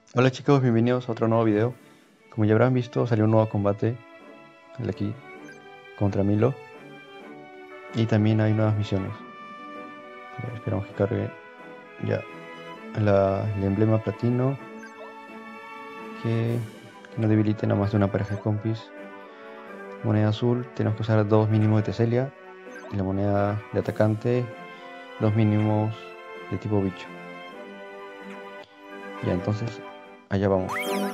Hola chicos, bienvenidos a otro nuevo video. Como ya habrán visto, salió un nuevo combate, el de aquí, contra Milo. Y también hay nuevas misiones. Esperamos que cargue ya el emblema platino. Que no debiliten a más de una pareja de compis. Moneda azul, tenemos que usar 2 mínimos de Teselia. Y la moneda de atacante, 2 mínimos de tipo bicho. Ya, entonces, allá vamos.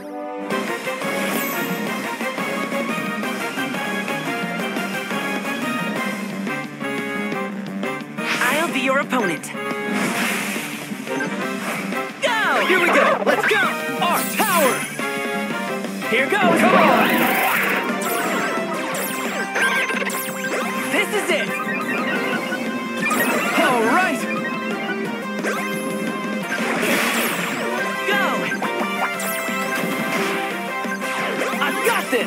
I'll be your opponent. Go! Here we go! Let's go! Our tower! Here goes! Come on! This is it! All right! Go! I've got this!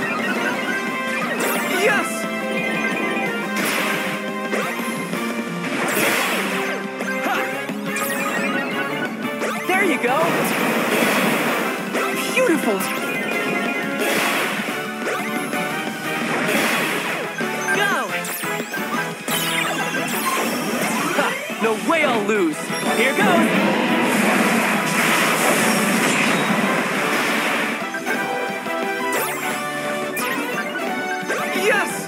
Yes! There you go! Beautiful! Go! Ha! No way I'll lose! Here goes! Yes!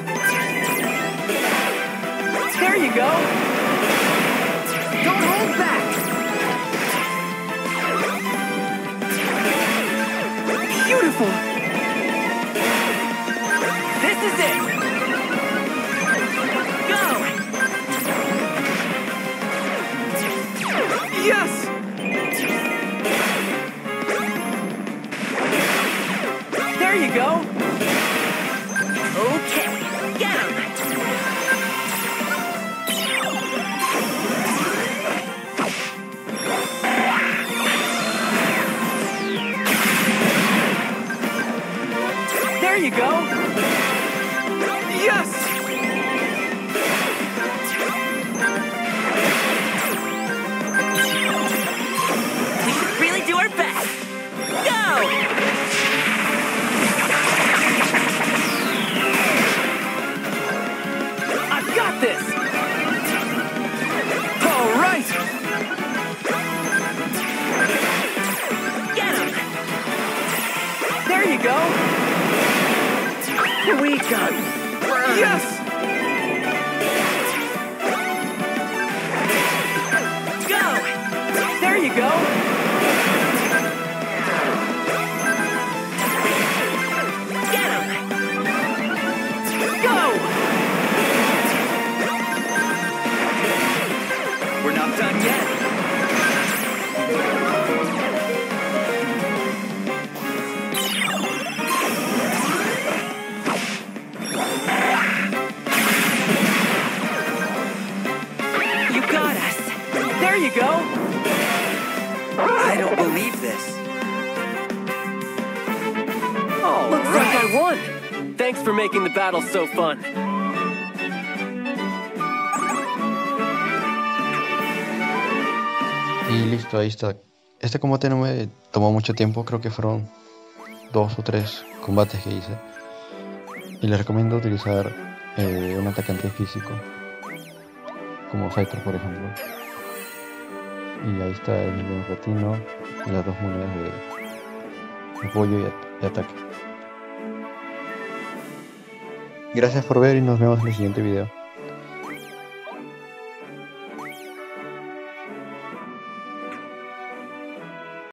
There you go! Don't hold back! Beautiful! This is it! Go! Yes! There you go! Okay, get him! There you go! Yes! We should really do our best! Go! I've got this! All right! Get him! There you go! We got burned. Yes! Go! There you go! Get him! Go! We're not done yet. There you go! I don't believe this. Oh, looks like I won! Thanks for making the battle so fun. Y listo, ahí está. Este combate no me tomó mucho tiempo, creo que fueron 2 o 3 combates que hice. Y les recomiendo utilizar un atacante físico, como Cypher por ejemplo. Y ahí está el nivel platino y las 2 monedas de apoyo y ataque. Gracias por ver y nos vemos en el siguiente video.